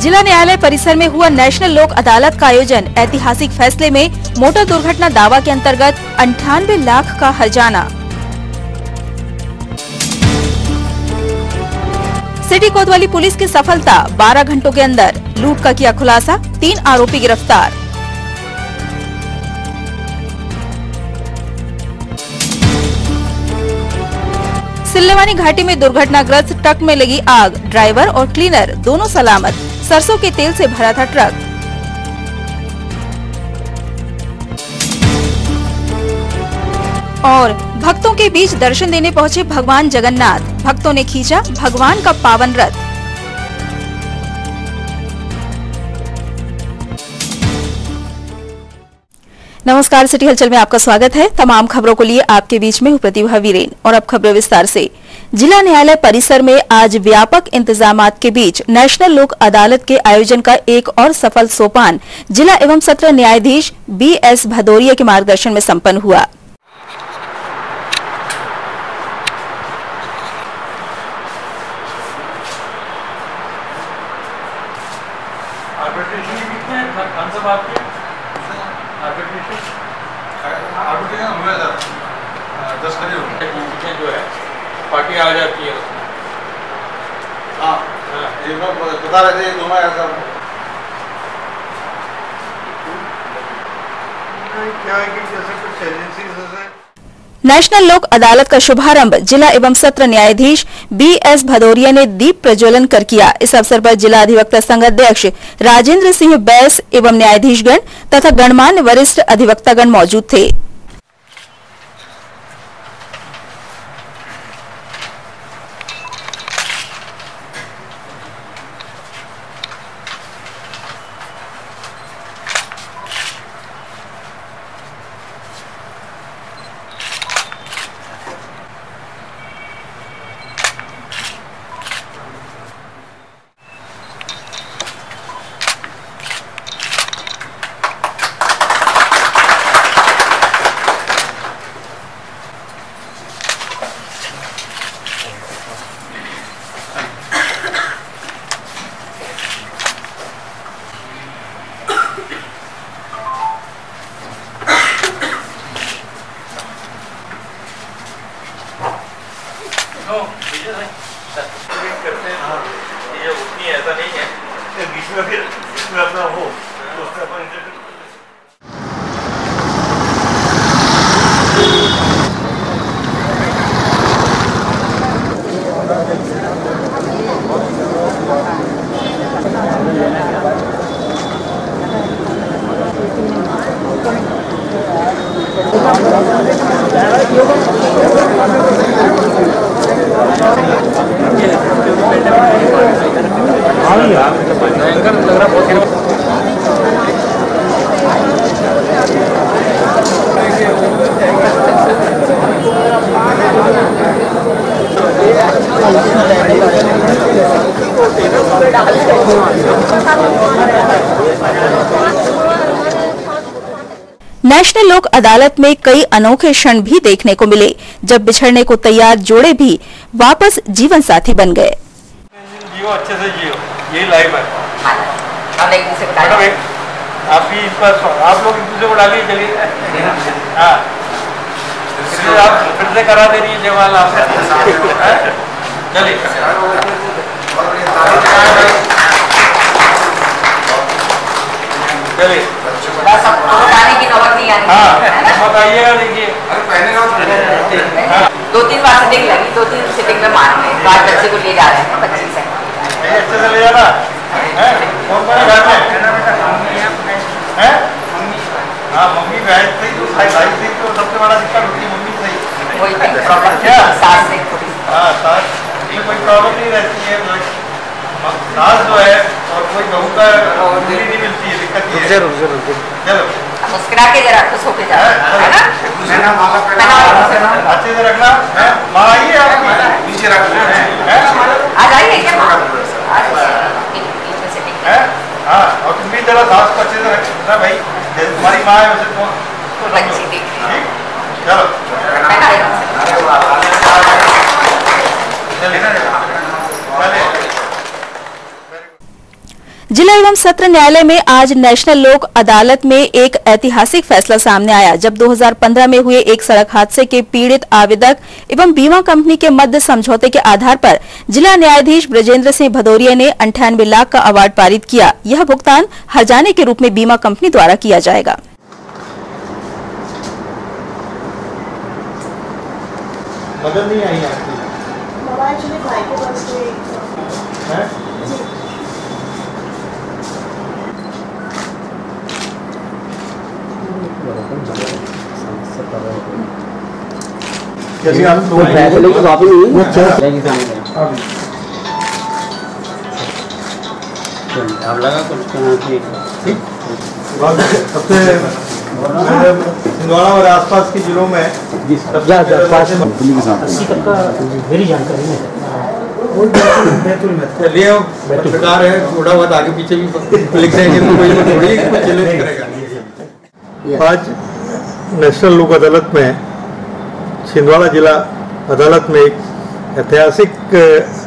जिला न्यायालय परिसर में हुआ नेशनल लोक अदालत का आयोजन। ऐतिहासिक फैसले में मोटर दुर्घटना दावा के अंतर्गत 98 लाख का हर्जाना। सिटी कोतवाली पुलिस की सफलता, 12 घंटों के अंदर लूट का किया खुलासा, 3 आरोपी गिरफ्तार। सिल्लेवानी घाटी में दुर्घटनाग्रस्त ट्रक में लगी आग, ड्राइवर और क्लीनर दोनों सलामत। सरसों के तेल से भरा था ट्रक। और भक्तों के बीच दर्शन देने पहुंचे भगवान जगन्नाथ। भक्तों ने खींचा भगवान का पावन रथ। नमस्कार, सिटी हलचल में आपका स्वागत है। तमाम खबरों को लिए आपके बीच में हूं प्रतिभा वीरेन। और अब खबरें विस्तार से। जिला न्यायालय परिसर में आज व्यापक इंतजामात के बीच नेशनल लोक अदालत के आयोजन का एक और सफल सोपान जिला एवं सत्र न्यायाधीश BS भदौरिया के मार्गदर्शन में संपन्न हुआ। जो है पार्टी आ जाती है। हाँ, एक बार बता रहे थे दोनों ऐसा क्या है कि जैसे कुछ एजेंसी नेशनल लोक अदालत का शुभारंभ जिला एवं सत्र न्यायाधीश BS भदौरिया ने दीप प्रज्वलन कर किया। इस अवसर पर जिला अधिवक्ता संघ अध्यक्ष राजेंद्र सिंह बैस एवं न्यायाधीशगण तथा गणमान्य वरिष्ठ अधिवक्तागण मौजूद थे। करते हैं ये उतनी ऐसा नहीं है बीच में फिर अपना हो भयंकर लग रहा बहुत। नेशनल लोक अदालत में कई अनोखे क्षण भी देखने को मिले, जब बिछड़ने को तैयार जोड़े भी वापस जीवन साथी बन गए। जियो अच्छे से जियो, यही लाइफ है। आप भी इस पर आप लोग एक दूसरे को डालिए, चलिए। हाँ, आप फिर से करा दे रही है जवाल आप। चलिए चलिए की नौबत नहीं आनी। हाँ बताइएगा, देखिए 2-3 बार सिटिंग लगी, 2-3 सिटिंग में मान गए। बाहर बच्चे को ले जा रहे हैं, 25 है अच्छे से ले जाना है। कौन कौन घर में है? हाँ मम्मी बहन सही, तो भाई सही, तो सबसे बड़ा दिक्कत होती है मम्मी सही। वही प्रॉब्लम क्या सास से थोड़ी। हाँ सास ये कोई प्रॉब्लम नहीं रहती है। सास जो है और कोई बहू का नहीं मिलती है, दिक्कत ये है। जरूर चलो मुस्कुरा के जरा खुश होके जाओ, है ना? अच्छे से रखना। माँ आइए आपकी नीचे रखना आ जाइए क्या माँ? हाँ, और तुम भी जरा सास को अच्छे से रखना भाई, जैसे तुम्हारी माँ है वैसे तुम बच्ची देखिए। चलो जिला एवं सत्र न्यायालय में आज नेशनल लोक अदालत में एक ऐतिहासिक फैसला सामने आया, जब 2015 में हुए एक सड़क हादसे के पीड़ित आवेदक एवं बीमा कंपनी के मध्य समझौते के आधार पर जिला न्यायाधीश ब्रजेंद्र सिंह भदौरिया ने 98 लाख का अवार्ड पारित किया। यह भुगतान हर्जाने के रूप में बीमा कंपनी द्वारा किया जाएगा। मदद नहीं आई आपकी? भाई के पास है? जैसे आप तो फैसले की कॉपी नहीं अब लगा कुछ सबसे छिंदवाड़ा और आसपास के जिलों में मेरी जानकारी में चलिए पत्रकार है, थोड़ा बहुत आगे पीछे भी लिख देंगे तो कोई थोड़ी कुछ करेगा। आज नेशनल लोक अदालत में छिंदवाड़ा जिला अदालत में एक ऐतिहासिक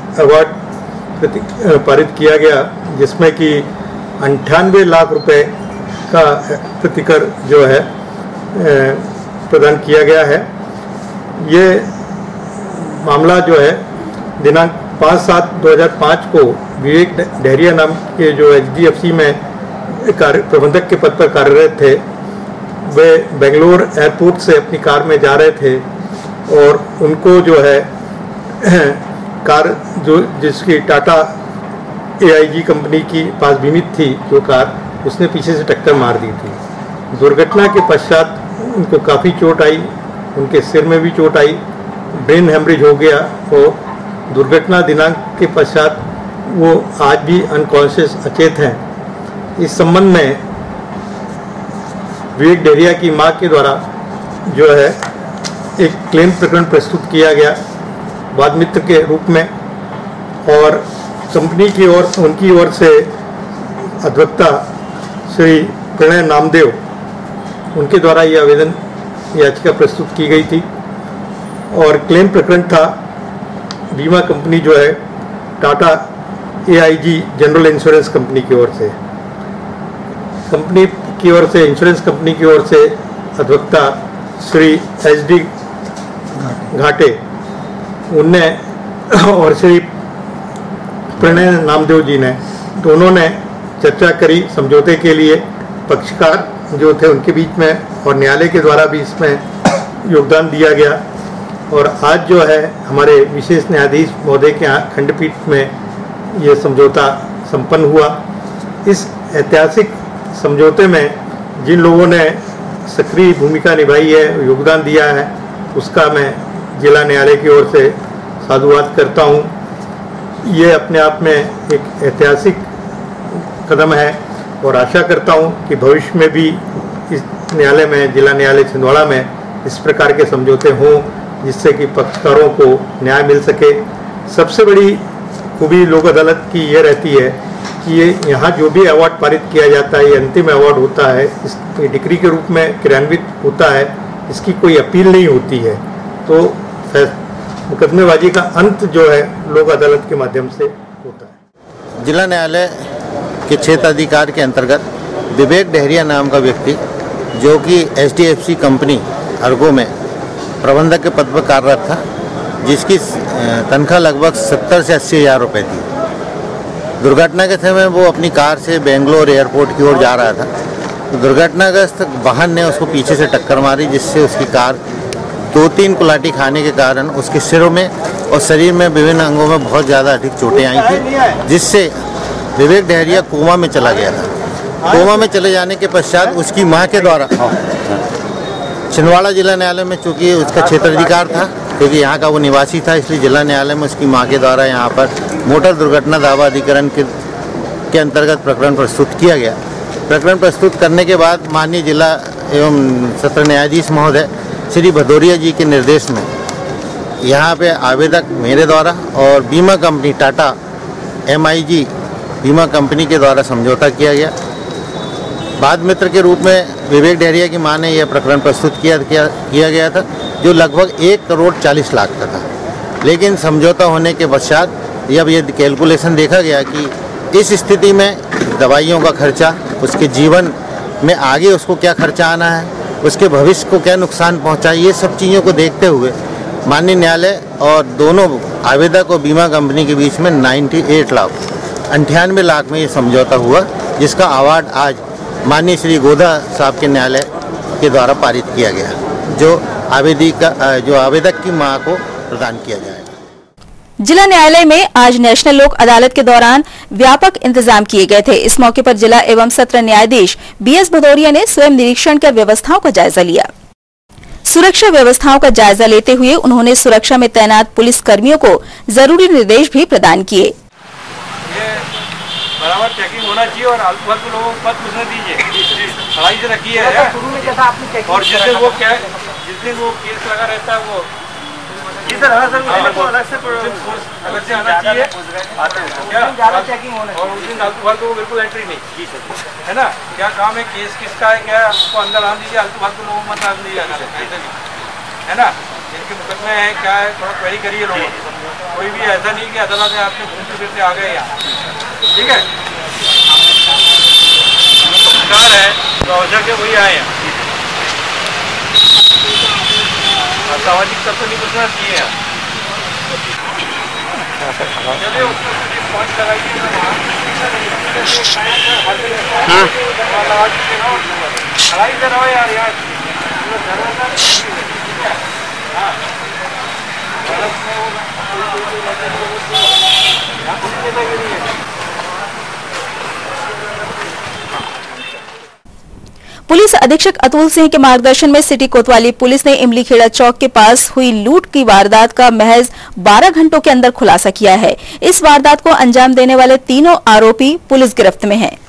अवार्ड पारित किया गया, जिसमें कि 98 लाख रुपए का प्रतिकर जो है प्रदान किया गया है। ये मामला जो है दिनांक 5/7/2005 को विवेक डहरिया नाम के जो HDFC में प्रबंधक के पद पर कार्यरत थे, वे बेंगलोर एयरपोर्ट से अपनी कार में जा रहे थे और उनको जो है कार जो जिसकी टाटा AIG कंपनी की पास बीमित थी जो कार, उसने पीछे से टक्कर मार दी थी। दुर्घटना के पश्चात उनको काफ़ी चोट आई, उनके सिर में भी चोट आई, ब्रेन हेमरेज हो गया और दुर्घटना दिनांक के पश्चात वो आज भी अनकॉन्शियस अचेत हैं। इस संबंध में विवेक डहरिया की मां के द्वारा जो है एक क्लेम प्रकरण प्रस्तुत किया गया वाद मित्र के रूप में, और कंपनी की ओर उनकी ओर से अधिवक्ता श्री प्रणय नामदेव उनके द्वारा ये आवेदन याचिका प्रस्तुत की गई थी। और क्लेम प्रकरण था बीमा कंपनी जो है Tata AIG general insurance company की ओर से, कंपनी की ओर से इंश्योरेंस कंपनी की ओर से अधिवक्ता श्री HD घाटे उनने और श्री प्रणय नामदेव जी ने दोनों ने चर्चा करी समझौते के लिए, पक्षकार जो थे उनके बीच में, और न्यायालय के द्वारा भी इसमें योगदान दिया गया। और आज जो है हमारे विशेष न्यायाधीश महोदय के यहाँ खंडपीठ में ये समझौता संपन्न हुआ। इस ऐतिहासिक समझौते में जिन लोगों ने सक्रिय भूमिका निभाई है, योगदान दिया है, उसका मैं जिला न्यायालय की ओर से साधुवाद करता हूँ। ये अपने आप में एक ऐतिहासिक कदम है और आशा करता हूँ कि भविष्य में भी इस न्यायालय में, जिला न्यायालय छिंदवाड़ा में इस प्रकार के समझौते हों जिससे कि पक्षकारों को न्याय मिल सके। सबसे बड़ी खूबी लोक अदालत की ये रहती है कि ये यहाँ जो भी अवार्ड पारित किया जाता है, ये अंतिम अवार्ड होता है, इस डिक्री के रूप में क्रियान्वित होता है, इसकी कोई अपील नहीं होती है। तो मुकदमेबाजी का अंत जो है लोक अदालत के माध्यम से होता है। जिला न्यायालय के क्षेत्र अधिकार के अंतर्गत विवेक डहरिया नाम का व्यक्ति, जो कि HDFC कंपनी अर्गो में प्रबंधक के पद पर कार्यरत था, जिसकी तनख्वाह लगभग 70 से 80 हज़ार रुपये थी। दुर्घटना के समय वो अपनी कार से बेंगलोर एयरपोर्ट की ओर जा रहा था, तो दुर्घटनाग्रस्त वाहन ने उसको पीछे से टक्कर मारी, जिससे उसकी कार 2-3 कुलाटी खाने के कारण उसके सिरों में और शरीर में विभिन्न अंगों में बहुत ज़्यादा अधिक चोटें आई थी, जिससे विवेक डहरिया कोमा में चला गया था। कोमा में चले जाने के पश्चात उसकी मां के द्वारा छिंदवाड़ा जिला न्यायालय में, चूँकि उसका क्षेत्राधिकार था, क्योंकि यहाँ का वो निवासी था, इसलिए जिला न्यायालय में उसकी मां के द्वारा यहाँ पर मोटर दुर्घटना दावा अधिकरण के अंतर्गत प्रकरण प्रस्तुत किया गया। प्रकरण प्रस्तुत करने के बाद माननीय जिला एवं सत्र न्यायाधीश महोदय श्री भदौरिया जी के निर्देश में यहाँ पे आवेदक मेरे द्वारा और बीमा कंपनी टाटा MIG बीमा कंपनी के द्वारा समझौता किया गया। वाद मित्र के रूप में विवेक डहरिया की मां ने यह प्रकरण प्रस्तुत किया गया था, जो लगभग 1 करोड़ 40 लाख का था। लेकिन समझौता होने के पश्चात जब ये कैलकुलेशन देखा गया कि इस स्थिति में दवाइयों का खर्चा, उसके जीवन में आगे उसको क्या खर्चा आना है, उसके भविष्य को क्या नुकसान पहुंचा, ये सब चीज़ों को देखते हुए माननीय न्यायालय और दोनों आवेदक और बीमा कंपनी के बीच में 98 लाख में ये समझौता हुआ, जिसका अवार्ड आज माननीय श्री गोधा साहब के न्यायालय के द्वारा पारित किया गया, जो आवेदक की मां को प्रदान किया जाएगा। जिला न्यायालय में आज नेशनल लोक अदालत के दौरान व्यापक इंतजाम किए गए थे। इस मौके पर जिला एवं सत्र न्यायाधीश BS भदौरिया ने स्वयं निरीक्षण कर व्यवस्थाओं का जायजा लिया। सुरक्षा व्यवस्थाओं का जायजा लेते हुए उन्होंने सुरक्षा में तैनात पुलिस कर्मियों को जरूरी निर्देश भी प्रदान किए। बराबर चेकिंग होना चाहिए और फालतू लोगों को पद पूछने दीजिए, लड़ाई से रखी है। और जिस दिन वो केस लगा रहता है वो अलग से आना चाहिए और उस दिन आलतू फालतू को बिल्कुल एंट्री नहीं, है ना। क्या काम है, केस किसका है, क्या आपको अंदर आने दीजिए, आलतू फालतू लोगों को मत आने दीजिए, है ना। जिनके मुकदमे है क्या है, थोड़ा क्वेरी करिए लोगों। कोई भी ऐसा नहीं कि अदालत में आपने घूमते फिरते आ गए यहाँ, ठीक है। सरकार है तो आवश्यक है वही आए हैं, सामाजिक तत्व नहीं पूछना चाहिए। चलिए पॉइंट लगाइए, लड़ाई से रहो यार, पुलिस अधीक्षक अतुल सिंह के मार्गदर्शन में सिटी कोतवाली पुलिस ने इमली खेड़ा चौक के पास हुई लूट की वारदात का महज 12 घंटों के अंदर खुलासा किया है। इस वारदात को अंजाम देने वाले तीनों आरोपी पुलिस गिरफ्त में हैं।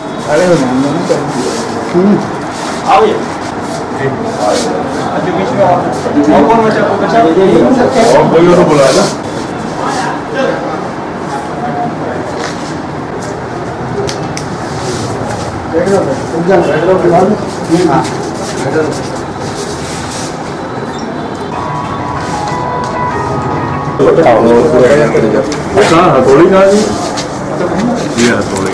हथौड़ी कहाँ जी? ये हथौड़ी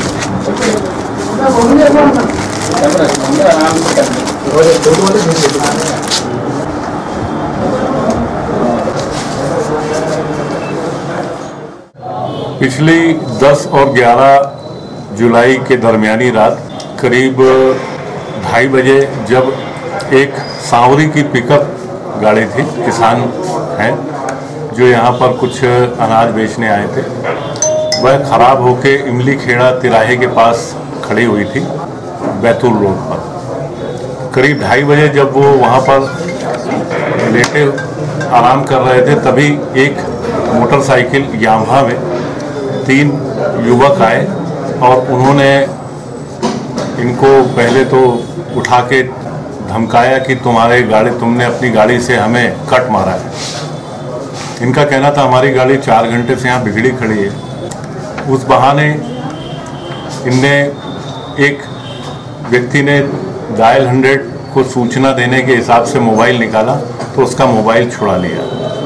पिछली 10 और 11 जुलाई के दरमियानी रात करीब 2:30 बजे जब एक सांवरी की पिकअप गाड़ी थी, किसान हैं जो यहाँ पर कुछ अनाज बेचने आए थे, वह खराब होके इमली खेड़ा तिराहे के पास खड़ी हुई थी बैतूल रोड पर। करीब 2:30 बजे जब वो वहाँ पर लेटे आराम कर रहे थे, तभी एक मोटरसाइकिल यामाहा में 3 युवक आए और उन्होंने इनको पहले तो उठा के धमकाया कि तुमने अपनी गाड़ी से हमें कट मारा है। इनका कहना था हमारी गाड़ी 4 घंटे से यहाँ बिगड़ी खड़ी है। उस बहाने इनने एक व्यक्ति ने डायल 100 को सूचना देने के हिसाब से मोबाइल निकाला तो उसका मोबाइल छुड़ा लिया।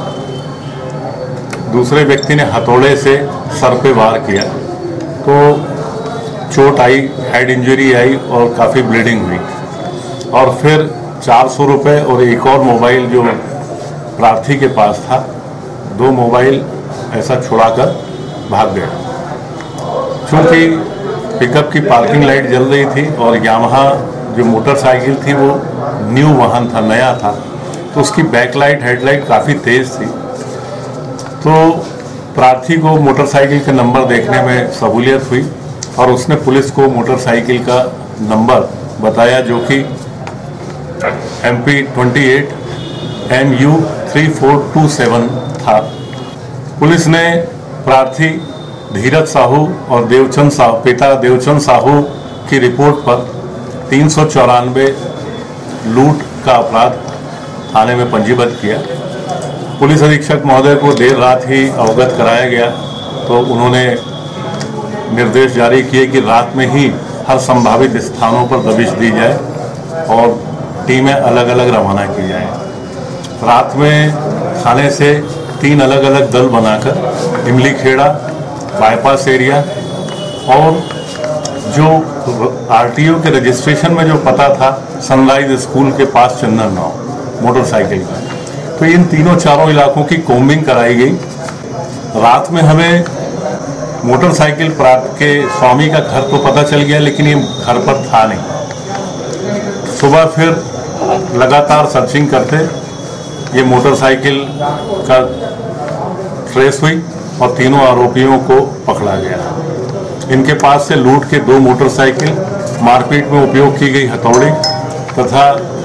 दूसरे व्यक्ति ने हथौड़े से सर पे वार किया तो चोट आई, हेड इंजरी आई और काफ़ी ब्लीडिंग हुई। और फिर 400 रुपये और एक और मोबाइल जो प्रार्थी के पास था, 2 मोबाइल ऐसा छुड़ाकर भाग गया। चूँकि पिकअप की पार्किंग लाइट जल रही थी और यामाहा जो मोटरसाइकिल थी वो न्यू वाहन था, नया था, तो उसकी बैकलाइट हेडलाइट काफ़ी तेज़ थी। तो प्रार्थी को मोटरसाइकिल का नंबर देखने में सहूलियत हुई और उसने पुलिस को मोटरसाइकिल का नंबर बताया जो कि MP 28 MU 3427 था। पुलिस ने प्रार्थी धीरज साहू और देवचंद साहू, पिता देवचंद साहू की रिपोर्ट पर 394 लूट का अपराध थाने में पंजीबद्ध किया। पुलिस अधीक्षक महोदय को देर रात ही अवगत कराया गया तो उन्होंने निर्देश जारी किए कि रात में ही हर संभावित स्थानों पर दबिश दी जाए और टीमें अलग अलग रवाना की जाए। रात में थाने से 3 अलग अलग दल बनाकर इमली खेड़ा, बाईपास एरिया और जो आरटीओ के रजिस्ट्रेशन में जो पता था सनराइज स्कूल के पास चंदन गाँव मोटरसाइकिल का, तो इन तीनों चारों इलाकों की कोम्बिंग कराई गई। रात में हमें मोटरसाइकिल प्राप्त के स्वामी का घर तो पता चल गया, लेकिन ये घर पर था नहीं। सुबह फिर लगातार सर्चिंग करते ये मोटरसाइकिल का ट्रेस हुई और तीनों आरोपियों को पकड़ा गया। इनके पास से लूट के 2 मोटरसाइकिल, मारपीट में उपयोग की गई हथौड़ी तथा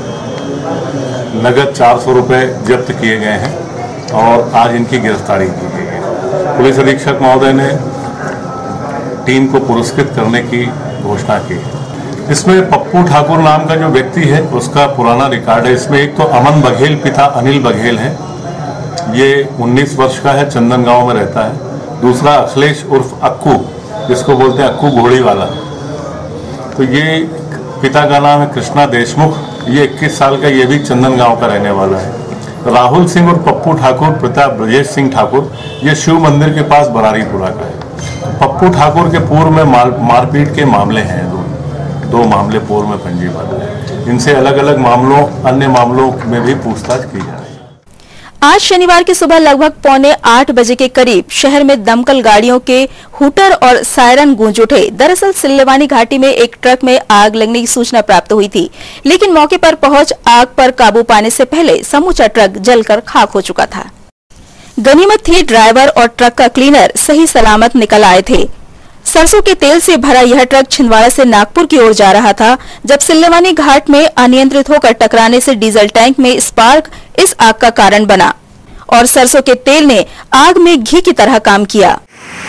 नगद 400 रुपये जब्त किए गए हैं और आज इनकी गिरफ्तारी की गई है। पुलिस अधीक्षक महोदय ने टीम को पुरस्कृत करने की घोषणा की। इसमें पप्पू ठाकुर नाम का जो व्यक्ति है उसका पुराना रिकॉर्ड है। इसमें एक तो अमन बघेल पिता अनिल बघेल है, ये 19 वर्ष का है, चंदन गांव में रहता है। दूसरा अखिलेश उर्फ अक्कू, जिसको बोलते हैं अक्कू घोड़ी वाला, तो ये पिता का नाम है कृष्णा देशमुख, ये 21 साल का, ये भी चंदन गांव का रहने वाला है। राहुल सिंह और पप्पू ठाकुर पिता ब्रजेश सिंह ठाकुर, ये शिव मंदिर के पास बरारीपुरा का है। पप्पू ठाकुर के पूर्व में मारपीट के मामले हैं, दो मामले पूर्व में पंजीबद्ध हैं। इनसे अलग अलग मामलों, अन्य मामलों में भी पूछताछ की जा रही है। आज शनिवार की सुबह लगभग 7:45 बजे के करीब शहर में दमकल गाड़ियों के हूटर और सायरन गूंज उठे। दरअसल सिल्लेवानी घाटी में एक ट्रक में आग लगने की सूचना प्राप्त हुई थी, लेकिन मौके पर पहुंच आग पर काबू पाने से पहले समूचा ट्रक जलकर खाक हो चुका था। गनीमत थी ड्राइवर और ट्रक का क्लीनर सही सलामत निकल आए थे। सरसों के तेल से भरा यह ट्रक छिंदवाड़ा से नागपुर की ओर जा रहा था, जब सिल्लेवानी घाट में अनियंत्रित होकर टकराने से डीजल टैंक में स्पार्क इस आग का कारण बना और सरसों के तेल ने आग में घी की तरह काम किया।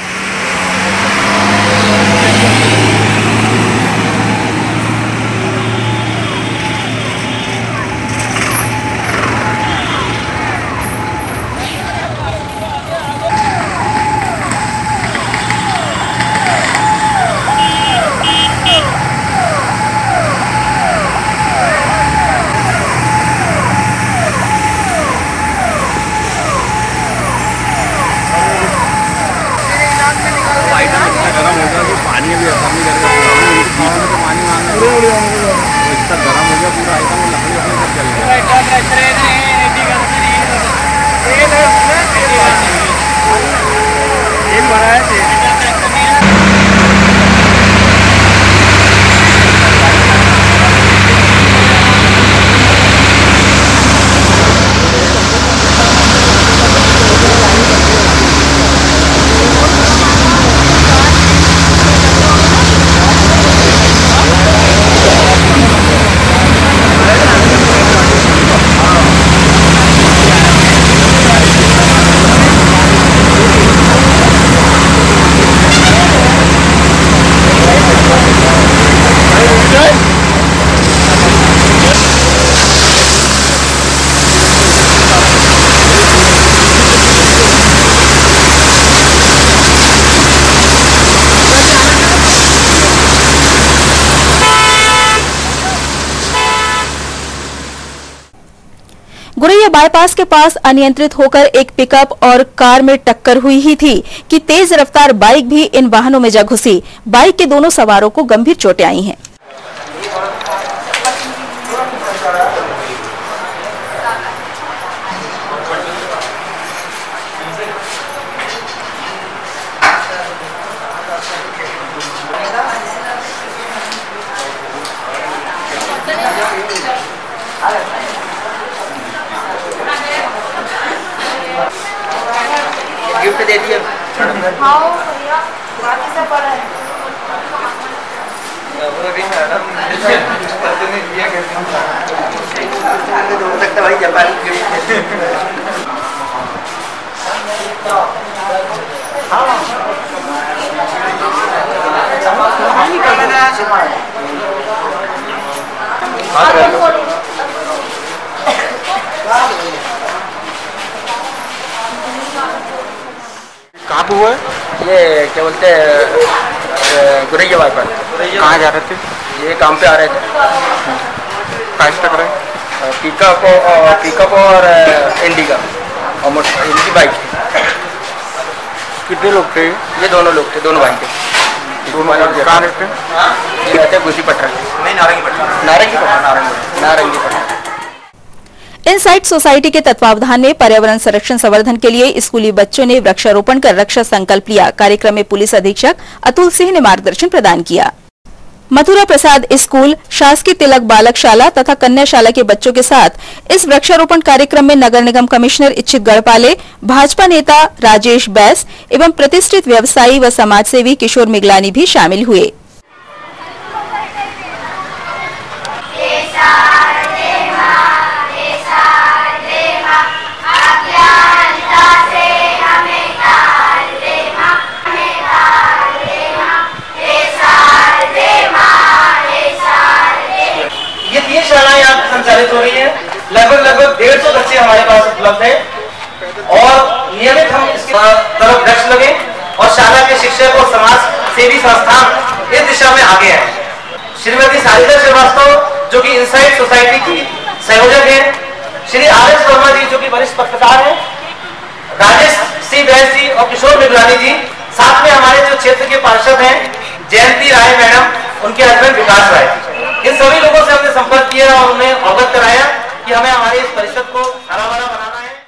गुरैया बाईपास के पास अनियंत्रित होकर एक पिकअप और कार में टक्कर हुई ही थी कि तेज रफ्तार बाइक भी इन वाहनों में जा घुसी। बाइक के दोनों सवारों को गंभीर चोटें आई हैं। गिफ्ट दे दिए। हाँ भैया बाकी सब बड़ा है। हो सकता भाई जापानी गिफ्ट। कहाँ पे हुआ है? ये क्या बोलते हैं गुरैया बाईपास। कहाँ जा रहे थे? ये काम पे आ रहे थे। कैसे टकराए? पिकअप और इंडिका और इनकी बाइक थी। कितने लोग थे? ये दोनों लोग थे, दोनों भाई थे। कहाँ रहते हैं? ये रहते हैं गुसी पटरा, नहीं नारंगी पट्टी। नारंगी पटरा। इनसाइट सोसाइटी के तत्वावधान में पर्यावरण संरक्षण संवर्धन के लिए स्कूली बच्चों ने वृक्षारोपण कर रक्षा संकल्प लिया। कार्यक्रम में पुलिस अधीक्षक अतुल सिंह ने मार्गदर्शन प्रदान किया। मथुरा प्रसाद स्कूल, शासकीय तिलक बालक शाला तथा कन्या शाला के बच्चों के साथ इस वृक्षारोपण कार्यक्रम में नगर निगम कमिश्नर इच्छित गढ़पाले, भाजपा नेता राजेश बैस एवं प्रतिष्ठित व्यवसायी व समाजसेवी किशोर मिगलानी भी शामिल हुए। संचालित हो रही है। लगभग 150 बच्चे हमारे पास उपलब्ध हैं और नियमित हम इसकी तरफ वृक्ष लगे और शाला के शिक्षक और समाज सेवी संस्थान इस दिशा में आगे हैं। श्रीमती सारिका श्रीवास्तव जो कि इनसाइट सोसाइटी की संयोजक है, श्री आर.एस. वर्मा जी जो कि वरिष्ठ पत्रकार हैं, राजेश सी बैस जी और किशोर मिगलानी जी, साथ में हमारे जो क्षेत्र के पार्षद हैं जयंती राय मैडम, उनके हस्बैंड विकास राय, इन सभी लोगों से हमने संपर्क किया और उन्हें अवगत कराया कि हमें हमारे इस परिषद को हरा भरा बनाना है।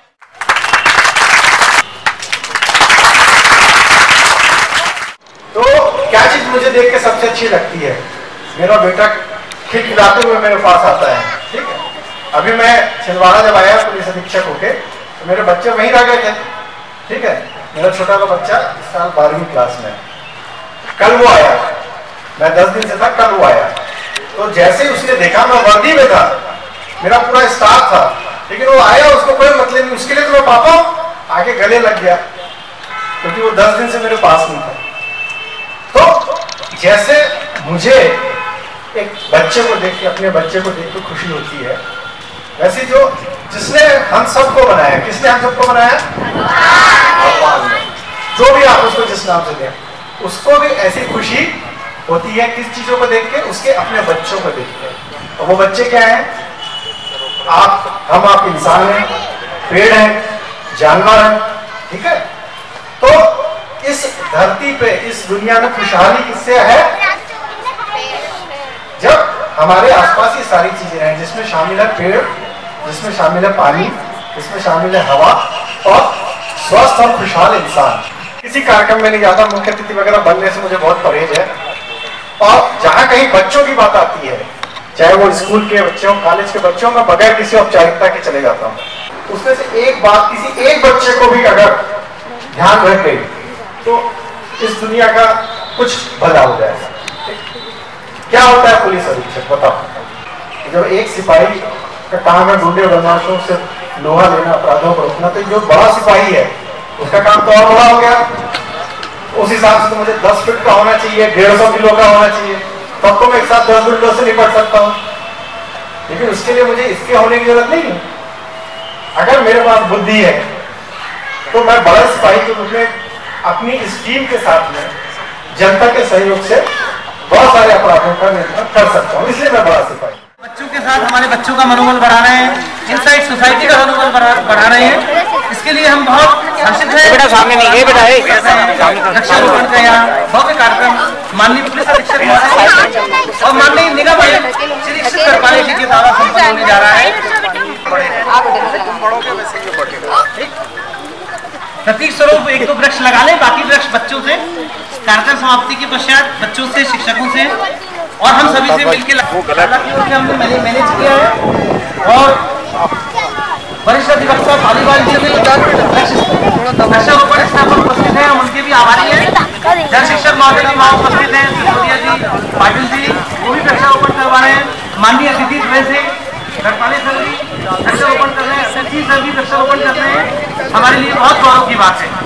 तो क्या चीज मुझे देख के सबसे अच्छी लगती है, मेरा बेटा खिलखिलाते हुए मेरे पास आता है। ठीक है, अभी मैं छिंदवाड़ा जब आया पुलिस अधीक्षक होके तो मेरे बच्चे वहीं रह गए थे। ठीक है, मेरा छोटा सा बच्चा इस साल 12वीं क्लास में, कल वो आया, मैं 10 दिन से था, कल वो आया। तो जैसे उसने देखा, मैं वर्दी में था, मेरा पूरा स्टाफ था, लेकिन वो आया, उसको कोई मतलब नहीं, उसके लिए तो मैं पापा आके गले लग गया क्योंकि वो 10 दिन से मेरे पास नहीं था। तो जैसे मुझे एक बच्चे को देख के, अपने बच्चे को देख के खुशी होती है, वैसे जो जिसने हम सबको बनाया, किसने हम सबको बनाया? भगवान ने। जो भी आप उसको जिस नाम से दें, उसको भी ऐसी खुशी होती है किस चीजों को देख के? उसके अपने बच्चों को देख के। और वो बच्चे क्या हैं? आप इंसान हैं, पेड़ हैं, जानवर हैं। ठीक है, तो इस धरती पे, इस दुनिया में खुशहाली किससे है? जब हमारे आसपास ये सारी चीजें हैं, जिसमें शामिल है पेड़, जिसमें शामिल है पानी, जिसमें शामिल है हवा और स्वस्थ और खुशहाल इंसान। किसी कार्यक्रम में नहीं जाता, मुख्य अतिथि वगैरह बनने से मुझे बहुत परहेज है। और जहां कहीं बच्चों की बात आती है, चाहे वो स्कूल के बच्चों, कॉलेज के बच्चों, में बगैर किसी औपचारिकता के चले जाता हूँ। उसमें से एक बात किसी एक बच्चे को भी अगर ध्यान रख गई तो इस दुनिया का कुछ भला हो जाएगा। क्या होता है पुलिस अधीक्षक? बताओ। जब एक सिपाही का काम है गुंडे बदमाशों से लोहा लेना, अपराधों को रोकना, तो जो बड़ा सिपाही है उसका काम तो और बड़ा हो गया। उस हिसाब से तो मुझे 10 फीट का होना चाहिए, 150 किलो का होना चाहिए, तब तो मैं एक साथ 10 गुंडों से निपट सकता हूँ। लेकिन उसके लिए मुझे इसके होने की जरूरत नहीं है। अगर मेरे पास बुद्धि है तो मैं बड़ा सिपाही के रूप में अपनी इस टीम के साथ में जनता के सहयोग से बहुत सारे अपराधों का नियंत्रण कर सकता हूँ, इसलिए मैं बड़ा सिपाही। बच्चों के साथ हमारे बच्चों का मनोबल बढ़ा रहे हैं, इनसाइट सोसाइटी का मनोबल बढ़ा रहे हैं। इसके लिए हम बहुत हर्षित हैं। बेटा सामने नहीं है, बेटा है वृक्षारोपण का यहाँ भव्य कार्यक्रम माननीय पुलिस अधीक्षक महोदय और माननीय निगम आयुक्त श्री इच्छित गढ़पाले जी के द्वारा संपन्न होने जा रहा है। प्रतीक स्वरूप 1-2 वृक्ष लगा लें, बाकी वृक्ष बच्चों से कार्यक्रम समाप्ति के पश्चात बच्चों से, शिक्षकों से और हम सभी से मिलकर हमने मैनेज किया है। और वरिष्ठ अधिवक्ता पालीवाल जी भी वृक्षारोपण स्थान पर उपस्थित हैं, हम उनके भी आभारी हैं। जल शिक्षक महोदय जी वहाँ उपस्थित हैं, सिसोदिया जी, पाटिल जी, वो भी वृक्षारोपण करवा रहे हैं। माननीय अतिथि से गढ़पाले सर भी वृक्षारोपण कर रहे हैं, सभी सर भी वृक्षारोपण कर रहे हैं। हमारे लिए बहुत गौरव की बात है।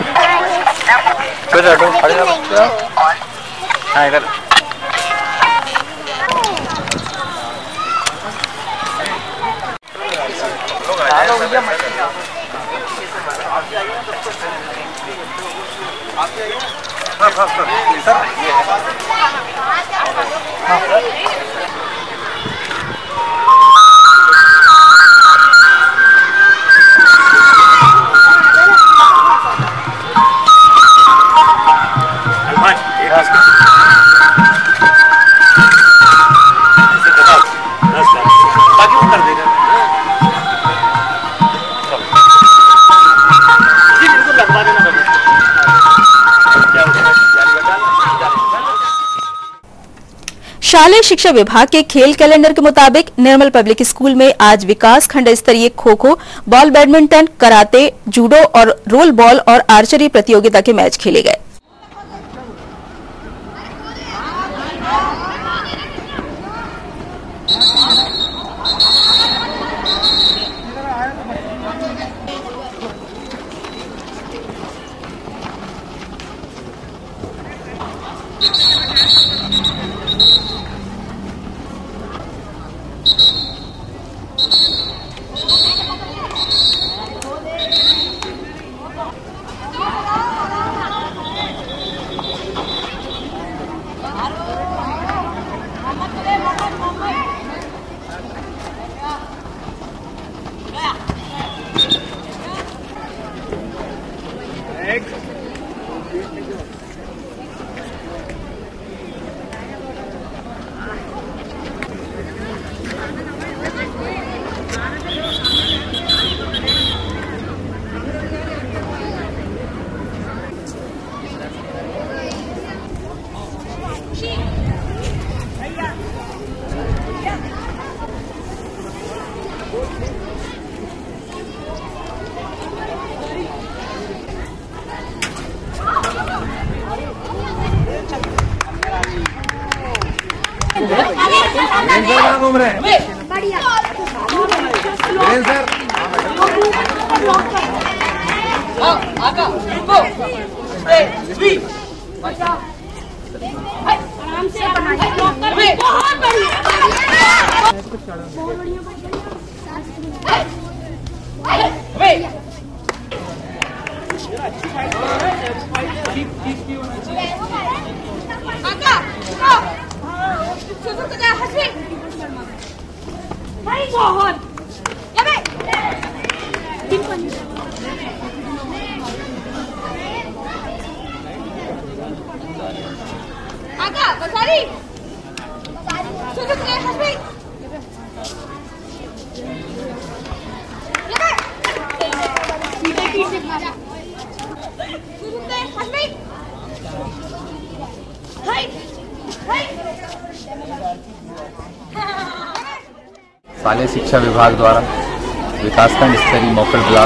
शालेय शिक्षा विभाग के खेल कैलेंडर के मुताबिक निर्मल पब्लिक स्कूल में आज विकास खंड स्तरीय kho kho, ball badminton, karate, judo और रोल बॉल और आर्चरी प्रतियोगिता के मैच खेले गए। घूम रहे हैं शालेय शिक्षा विभाग द्वारा विकासखंड स्तरीय मोकल ब्लॉक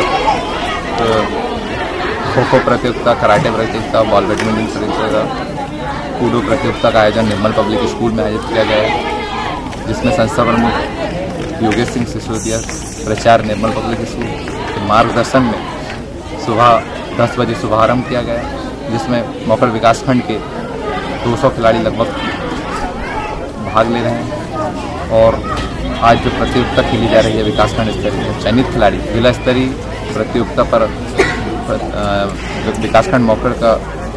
खो-खो प्रतियोगिता, कराटे प्रतियोगिता, बॉल बैडमिंटन प्रतियोगिता, कूडो प्रतियोगिता का आयोजन निर्मल पब्लिक स्कूल में आयोजित किया गया है, जिसमें संस्था प्रमुख योगेश सिंह सिसोदिया, प्राचार्य निर्मल पब्लिक स्कूल के मार्गदर्शन में सुबह 10 बजे शुभारंभ किया गया, जिसमें मोकल विकासखंड के 200 खिलाड़ी लगभग भाग ले रहे हैं। और आज जो प्रतियोगिता खेली जा रही है विकासखंड स्तरीय, चयनित खिलाड़ी जिला स्तरीय प्रतियोगिता पर विकासखंड मोकल का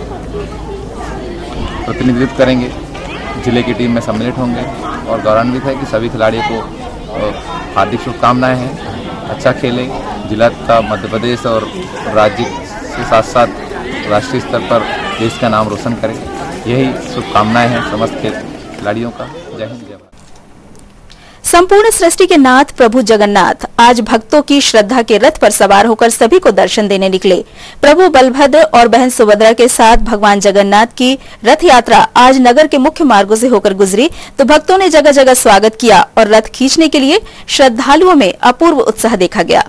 प्रतिनिधित्व करेंगे, जिले की टीम में सम्मिलित होंगे और गौरवान्वित है कि सभी खिलाड़ियों को हार्दिक शुभकामनाएं हैं। अच्छा खेलें, जिला तथा मध्य प्रदेश और राज्य के साथ साथ राष्ट्रीय स्तर पर देश का नाम रोशन करें, यही शुभकामनाएं हैं समस्त खिलाड़ियों का। जय हिंद, जय भारत। संपूर्ण सृष्टि के नाथ प्रभु जगन्नाथ आज भक्तों की श्रद्धा के रथ पर सवार होकर सभी को दर्शन देने निकले। प्रभु बलभद्र और बहन सुभद्रा के साथ भगवान जगन्नाथ की रथ यात्रा आज नगर के मुख्य मार्गों से होकर गुजरी, तो भक्तों ने जगह जगह स्वागत किया और रथ खींचने के लिए श्रद्धालुओं में अपूर्व उत्साह देखा गया।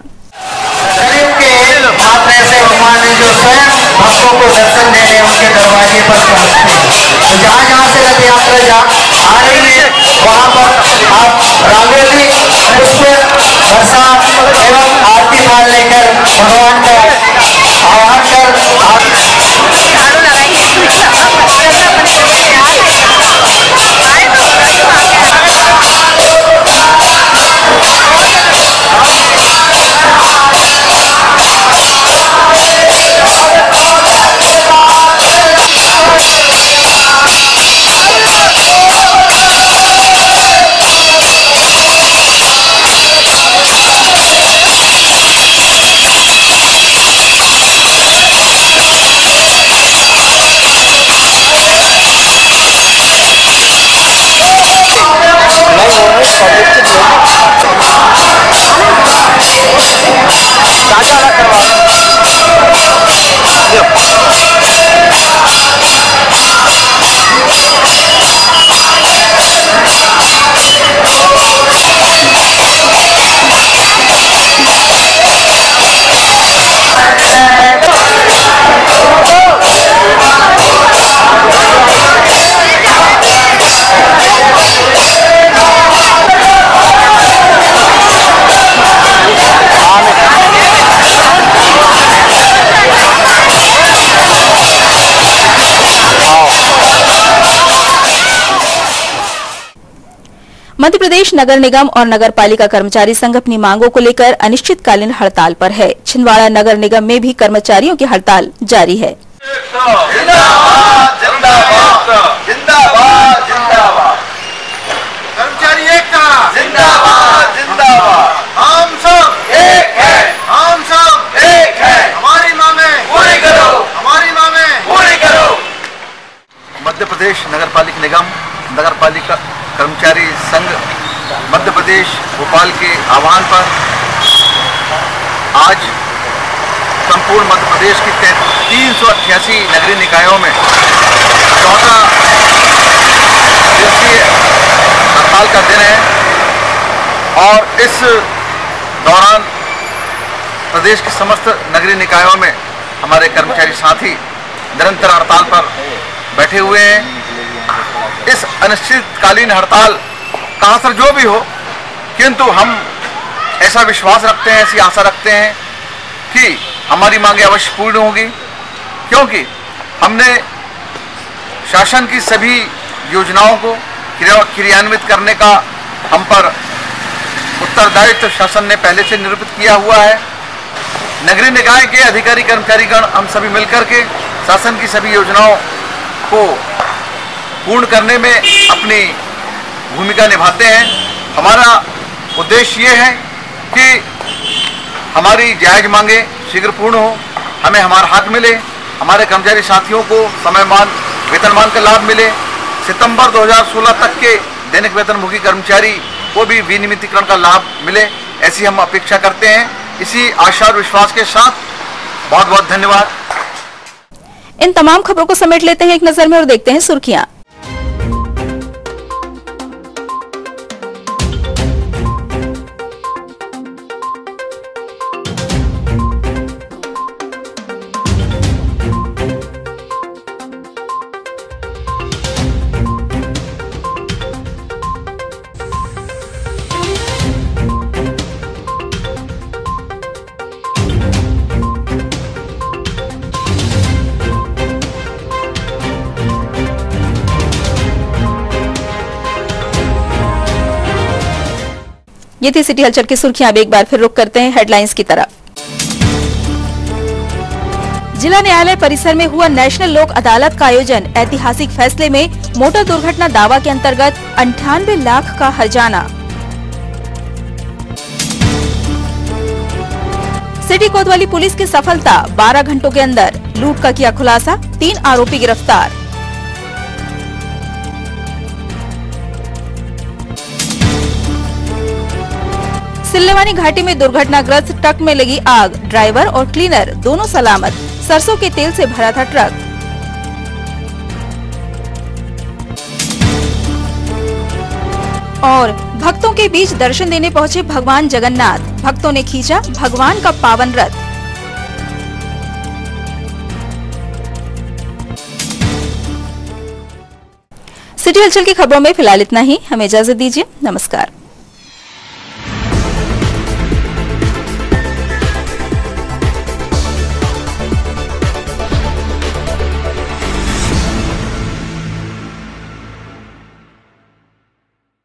भगवान ने जो स्वयं भक्तों को दर्शन देने उनके दरवाजे पर पहुंचते हैं, तो जहाँ से रथ यात्रा आ रही है वहाँ पर आप रांगोली, पुष्प वर्षा एवं आरती माल लेकर भगवान का आह्वान कर मध्य प्रदेश नगर निगम और नगर पालिका कर्मचारी संघ अपनी मांगों को लेकर अनिश्चितकालीन हड़ताल पर है। छिंदवाड़ा नगर निगम में भी कर्मचारियों की हड़ताल जारी है। जिंदाबाद जिंदाबाद जिंदाबाद जिंदाबाद कर्मचारी एकता जिंदाबाद जिंदाबाद हम सब एक है हम सब एक है हमारी मांगे पूरी करो हमारी मांगे पूरी करो। मध्य प्रदेश नगरपालिका निगम नगर पालिका कर्मचारी संघ मध्य प्रदेश भोपाल के आह्वान पर आज संपूर्ण मध्य प्रदेश की 388 नगरीय निकायों में 14 दिवसीय हड़ताल का दिन है और इस दौरान प्रदेश के समस्त नगरीय निकायों में हमारे कर्मचारी साथी निरंतर हड़ताल पर बैठे हुए हैं। इस अनिश्चितकालीन हड़ताल का असर जो भी हो, किंतु हम ऐसा विश्वास रखते हैं, ऐसी आशा रखते हैं कि हमारी मांगे अवश्य पूर्ण होगी, क्योंकि हमने शासन की सभी योजनाओं को क्रियान्वित करने का हम पर उत्तरदायित्व शासन ने पहले से निरूपित किया हुआ है। नगरीय निकाय के अधिकारी कर्मचारीगण हम सभी मिलकर के शासन की सभी योजनाओं को पूर्ण करने में अपनी भूमिका निभाते हैं। हमारा उद्देश्य ये है कि हमारी जायज मांगे शीघ्र पूर्ण हो, हमें हमारा हक मिले, हमारे कर्मचारी साथियों को समयमान वेतनमान का लाभ मिले, सितंबर 2016 तक के दैनिक वेतनभोगी कर्मचारी को भी विनियमितीकरण का लाभ मिले, ऐसी हम अपेक्षा करते हैं। इसी आशा और विश्वास के साथ बहुत बहुत धन्यवाद। इन तमाम खबरों को समेट लेते हैं एक नजर में और देखते हैं सुर्खियां। ये थी सिटी हलचल की सुर्खियां। अब एक बार फिर रुख करते हैं हेडलाइंस की तरफ। जिला न्यायालय परिसर में हुआ नेशनल लोक अदालत का आयोजन। ऐतिहासिक फैसले में मोटर दुर्घटना दावा के अंतर्गत 98 लाख का हर्जाना। सिटी कोतवाली पुलिस की सफलता, 12 घंटों के अंदर लूट का किया खुलासा, 3 आरोपी गिरफ्तार। सिल्लेवानी घाटी में दुर्घटनाग्रस्त ट्रक में लगी आग, ड्राइवर और क्लीनर दोनों सलामत। सरसों के तेल से भरा था ट्रक। और भक्तों के बीच दर्शन देने पहुंचे भगवान जगन्नाथ। भक्तों ने खींचा भगवान का पावन रथ। सिटी हलचल की खबरों में फिलहाल इतना ही। हमें इजाजत दीजिए। नमस्कार।